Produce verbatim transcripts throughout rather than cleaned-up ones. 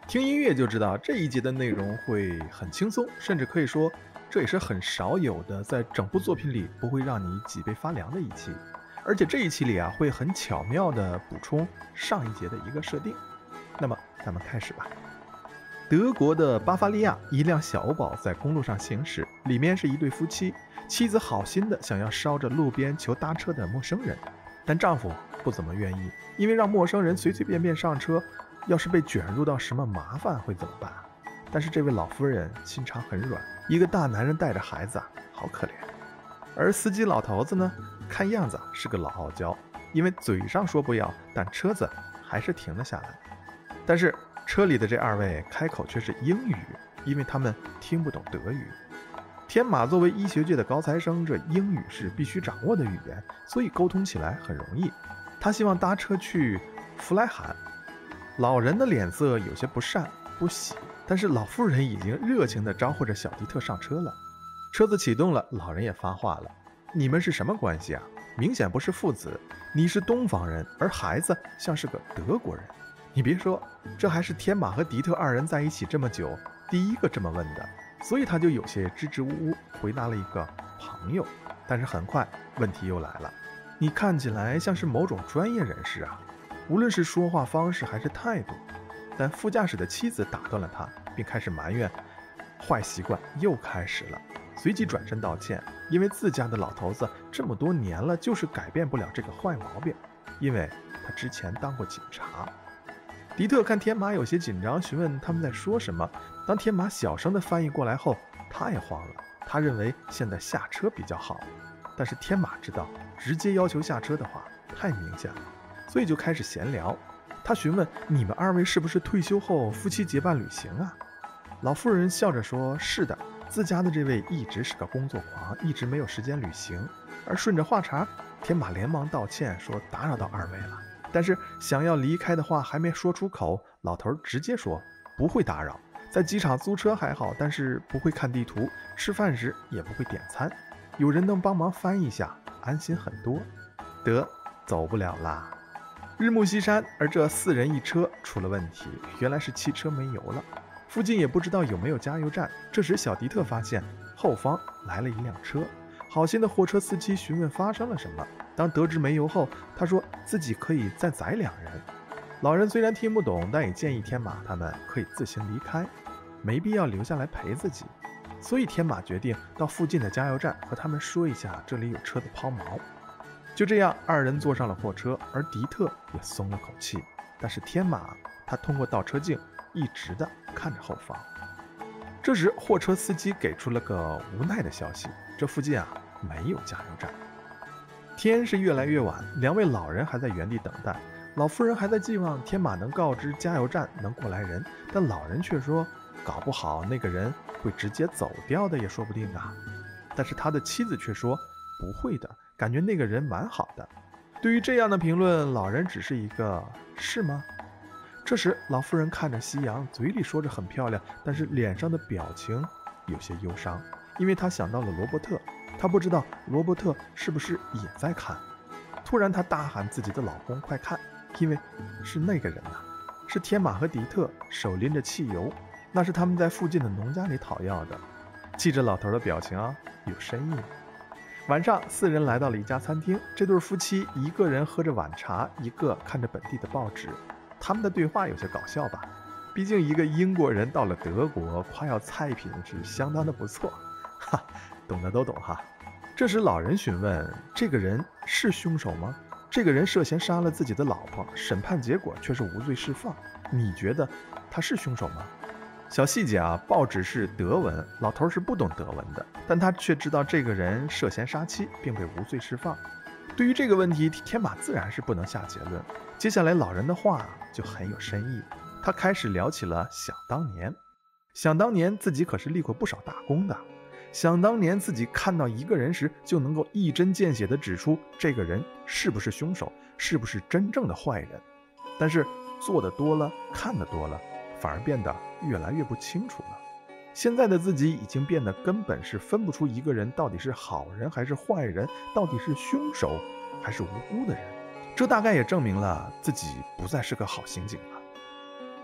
听音乐就知道这一节的内容会很轻松，甚至可以说这也是很少有的在整部作品里不会让你脊背发凉的一期。而且这一期里啊会很巧妙地补充上一节的一个设定。那么咱们开始吧。德国的巴伐利亚，一辆小宝在公路上行驶，里面是一对夫妻，妻子好心的想要捎着路边求搭车的陌生人，但丈夫不怎么愿意，因为让陌生人随随便便上车，要是被卷入到什么麻烦会怎么办？但是这位老夫人心肠很软，一个大男人带着孩子啊，好可怜。而司机老头子呢，看样子是个老傲娇，因为嘴上说不要，但车子还是停了下来。但是车里的这二位开口却是英语，因为他们听不懂德语。天马作为医学界的高材生，这英语是必须掌握的语言，所以沟通起来很容易。他希望搭车去弗莱罕。老人的脸色有些不善不喜，但是老妇人已经热情地招呼着小迪特上车了。车子启动了，老人也发话了：你们是什么关系啊？明显不是父子，你是东方人，而孩子像是个德国人。你别说，这还是天马和迪特二人在一起这么久第一个这么问的，所以他就有些支支吾吾回答了一个朋友。但是很快问题又来了，你看起来像是某种专业人士啊，无论是说话方式还是态度。但副驾驶的妻子打断了他，并开始埋怨坏习惯又开始了，随即转身道歉，因为自家的老头子这么多年了就是改变不了这个坏毛病，因为他之前当过警察。迪特看天马有些紧张，询问他们在说什么。当天马小声的翻译过来后，他也慌了，他认为现在下车比较好，但是天马知道直接要求下车的话太明显了，所以就开始闲聊。他询问你们二位是不是退休后夫妻结伴旅行啊？老妇人笑着说，是的，自家的这位一直是个工作狂，一直没有时间旅行。而顺着话茬，天马连忙道歉说打扰到二位了，但是想要离开的话还没说出口，老头直接说不会打扰，在机场租车还好，但是不会看地图，吃饭时也不会点餐，有人能帮忙翻译一下安心很多。得，走不了啦。日暮西山，而这四人一车出了问题，原来是汽车没油了，附近也不知道有没有加油站。这时小迪特发现后方来了一辆车，好心的货车司机询问发生了什么。当得知没油后，他说自己可以再载两人。老人虽然听不懂，但也建议天马他们可以自行离开，没必要留下来陪自己。所以天马决定到附近的加油站和他们说一下这里有车子抛锚。就这样，二人坐上了货车，而迪特也松了口气。但是天马他通过倒车镜一直的看着后方。这时货车司机给出了个无奈的消息，这附近啊没有加油站。天是越来越晚，两位老人还在原地等待。老妇人还在寄望天马能告知加油站能过来人，但老人却说搞不好那个人会直接走掉的也说不定啊。但是他的妻子却说不会的，感觉那个人蛮好的。对于这样的评论，老人只是一个是吗？这时老妇人看着夕阳，嘴里说着很漂亮，但是脸上的表情有些忧伤，因为她想到了罗伯特，她不知道罗伯特是不是也在看。突然她大喊自己的老公快看，因为是那个人啊，是天马和迪特手拎着汽油，那是他们在附近的农家里讨要的。记着老头的表情啊，有深意。晚上四人来到了一家餐厅，这对夫妻一个人喝着晚茶，一个看着本地的报纸。他们的对话有些搞笑吧，毕竟一个英国人到了德国，夸耀菜品是相当的不错，哈，懂的都懂哈。这时老人询问，这个人是凶手吗？这个人涉嫌杀了自己的老婆，审判结果却是无罪释放，你觉得他是凶手吗？小细节啊，报纸是德文，老头是不懂德文的，但他却知道这个人涉嫌杀妻并被无罪释放。对于这个问题，天马自然是不能下结论。接下来老人的话就很有深意，他开始聊起了想当年。想当年自己可是立过不少大功的，想当年自己看到一个人时就能够一针见血地指出这个人是不是凶手，是不是真正的坏人。但是做得多了，看得多了，反而变得越来越不清楚了。现在的自己已经变得根本是分不出一个人到底是好人还是坏人，到底是凶手还是无辜的人。这大概也证明了自己不再是个好刑警了。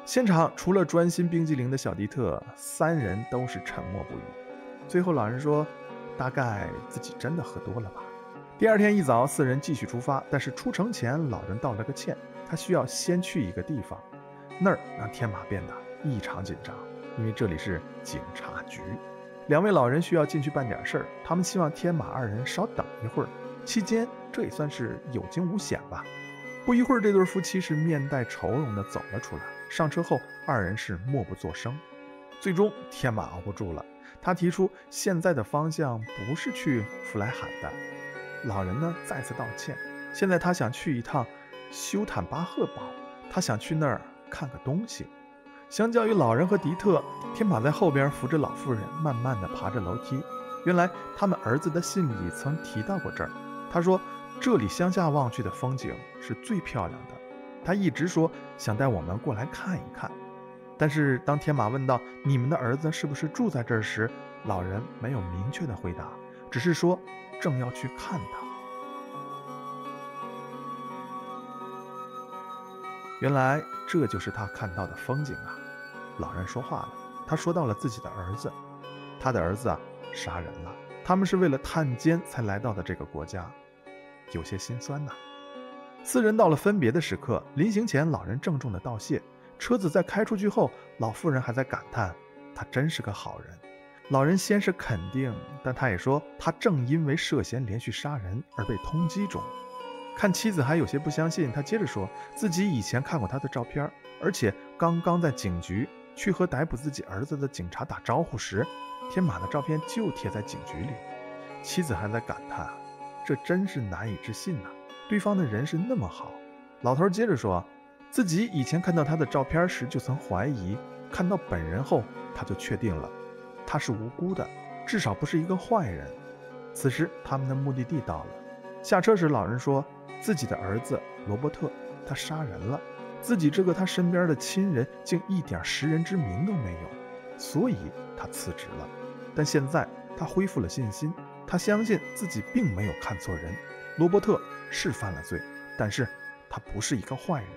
现场除了专心冰激凌的小迪特，三人都是沉默不语。最后老人说，大概自己真的喝多了吧。第二天一早，四人继续出发，但是出城前老人道了个歉，他需要先去一个地方，那儿让天马变得异常紧张，因为这里是警察局。两位老人需要进去办点事儿，他们希望天马二人稍等一会儿，期间这也算是有惊无险吧。不一会儿，这对夫妻是面带愁容地走了出来。上车后，二人是默不作声。最终，天马熬不住了，他提出现在的方向不是去弗莱罕的。老人呢再次道歉，现在他想去一趟休坦巴赫堡，他想去那儿看个东西。相较于老人和迪特，天马在后边扶着老妇人，慢慢地爬着楼梯。原来他们儿子的信里曾提到过这儿，他说这里乡下望去的风景是最漂亮的，他一直说想带我们过来看一看。但是当天马问到你们的儿子是不是住在这儿时，老人没有明确的回答，只是说正要去看他。原来这就是他看到的风景啊。老人说话了，他说到了自己的儿子，他的儿子啊杀人了，他们是为了探监才来到的这个国家，有些心酸呐。四人到了分别的时刻，临行前老人郑重的道谢，车子在开出去后，老妇人还在感叹他真是个好人。老人先是肯定，但他也说他正因为涉嫌连续杀人而被通缉中。看妻子还有些不相信，他接着说自己以前看过他的照片，而且刚刚在警局去和逮捕自己儿子的警察打招呼时，天马的照片就贴在警局里。妻子还在感叹，这真是难以置信呐、啊，对方的人是那么好。老头接着说，自己以前看到他的照片时就曾怀疑，看到本人后他就确定了他是无辜的，至少不是一个坏人。此时他们的目的地到了，下车时老人说自己的儿子罗伯特他杀人了，自己这个他身边的亲人竟一点识人之明都没有，所以他辞职了。但现在他恢复了信心，他相信自己并没有看错人，罗伯特是犯了罪，但是他不是一个坏人。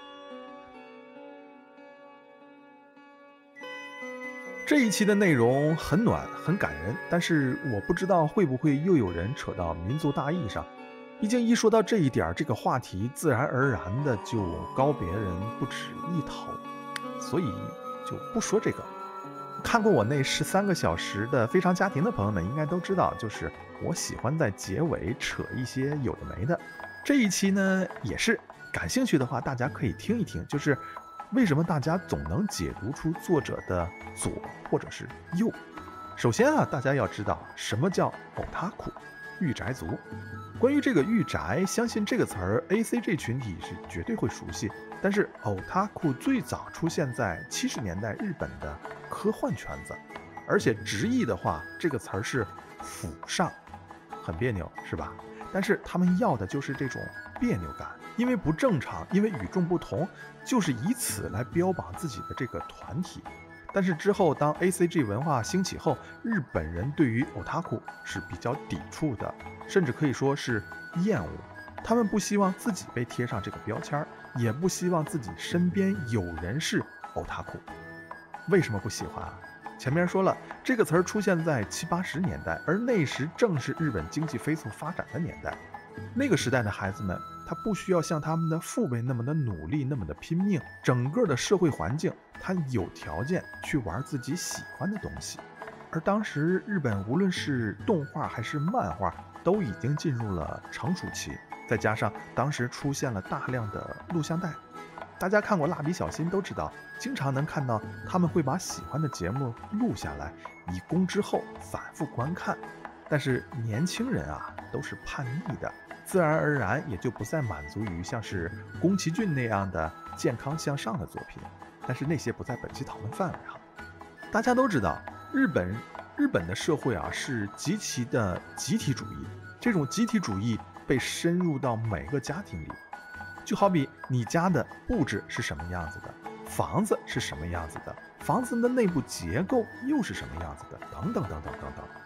这一期的内容很暖很感人，但是我不知道会不会又有人扯到民族大义上，毕竟一说到这一点，这个话题自然而然的就高别人不止一头，所以就不说这个。看过我那十三个小时的非常家庭的朋友们应该都知道，就是我喜欢在结尾扯一些有的没的。这一期呢也是，感兴趣的话大家可以听一听，就是为什么大家总能解读出作者的左或者是右。首先啊，大家要知道什么叫偶他库御宅族。关于这个御宅，相信这个词儿 A C G 群体是绝对会熟悉，但是偶他库最早出现在七十年代日本的科幻圈子，而且直译的话这个词儿是腐上，很别扭是吧？但是他们要的就是这种别扭感，因为不正常，因为与众不同，就是以此来标榜自己的这个团体。但是之后当 A C G 文化兴起后，日本人对于偶他库是比较抵触的，甚至可以说是厌恶。他们不希望自己被贴上这个标签，也不希望自己身边有人是偶他库。为什么不喜欢啊？前面说了，这个词儿出现在七八十年代，而那时正是日本经济飞速发展的年代。那个时代的孩子们，他不需要像他们的父辈那么的努力，那么的拼命，整个的社会环境他有条件去玩自己喜欢的东西。而当时日本无论是动画还是漫画都已经进入了成熟期，再加上当时出现了大量的录像带，大家看过蜡笔小新都知道，经常能看到他们会把喜欢的节目录下来，以供之后反复观看。但是年轻人啊都是叛逆的，自然而然也就不再满足于像是宫崎骏那样的健康向上的作品，但是那些不在本期讨论范围哈。大家都知道，日本日本的社会啊是极其的集体主义，这种集体主义被深入到每个家庭里。就好比你家的布置是什么样子的，房子是什么样子的，房子的内部结构又是什么样子的，等等等等等等。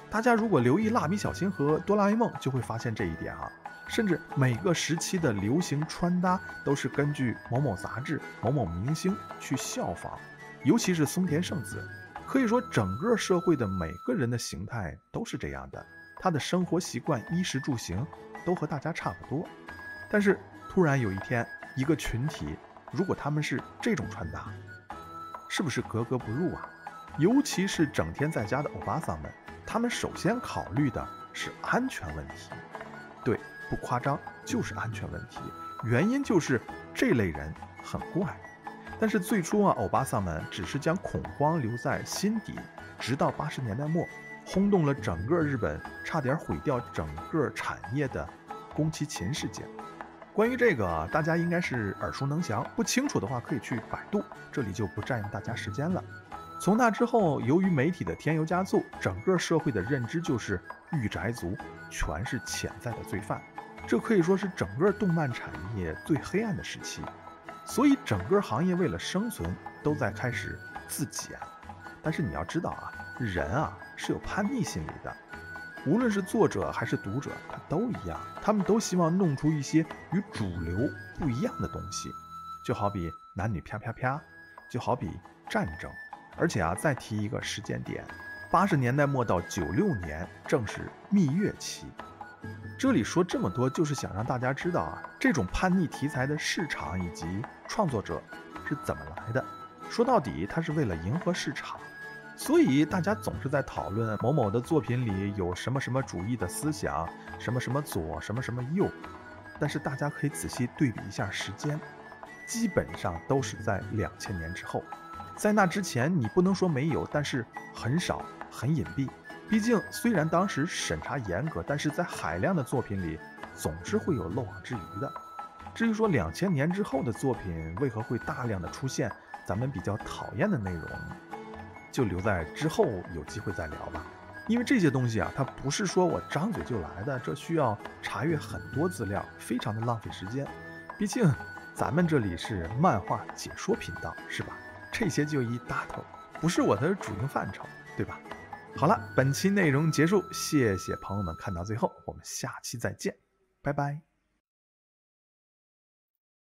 大家如果留意蜡笔小新和哆啦 A 梦，就会发现这一点啊。甚至每个时期的流行穿搭都是根据某某杂志、某某明星去效仿，尤其是松田圣子，可以说整个社会的每个人的形态都是这样的，他的生活习惯、衣食住行都和大家差不多。但是突然有一天，一个群体如果他们是这种穿搭，是不是格格不入啊？尤其是整天在家的欧巴桑们，他们首先考虑的是安全问题。对，不夸张，就是安全问题。原因就是这类人很怪。但是最初啊，欧巴桑们只是将恐慌留在心底，直到八十年代末，轰动了整个日本，差点毁掉整个产业的宫崎勤事件。关于这个啊，大家应该是耳熟能详，不清楚的话可以去百度，这里就不占用大家时间了。从那之后，由于媒体的添油加醋，整个社会的认知就是御宅族全是潜在的罪犯，这可以说是整个动漫产业最黑暗的时期。所以整个行业为了生存都在开始自检。但是你要知道啊，人啊是有叛逆心理的，无论是作者还是读者，他都一样，他们都希望弄出一些与主流不一样的东西，就好比男女啪啪啪，就好比战争。而且啊，再提一个时间点，八十年代末到九六年正是蜜月期。这里说这么多，就是想让大家知道啊，这种叛逆题材的市场以及创作者是怎么来的。说到底，它是为了迎合市场。所以大家总是在讨论某某的作品里有什么什么主义的思想，什么什么左，什么什么右。但是大家可以仔细对比一下时间，基本上都是在两千年之后。在那之前，你不能说没有，但是很少，很隐蔽。毕竟虽然当时审查严格，但是在海量的作品里，总是会有漏网之鱼的。至于说两千年之后的作品为何会大量的出现咱们比较讨厌的内容，就留在之后有机会再聊吧。因为这些东西啊，它不是说我张嘴就来的，这需要查阅很多资料，非常的浪费时间。毕竟咱们这里是漫画解说频道，是吧？这些就一大头，不是我的主营范畴，对吧？好了，本期内容结束，谢谢朋友们看到最后，我们下期再见，拜拜。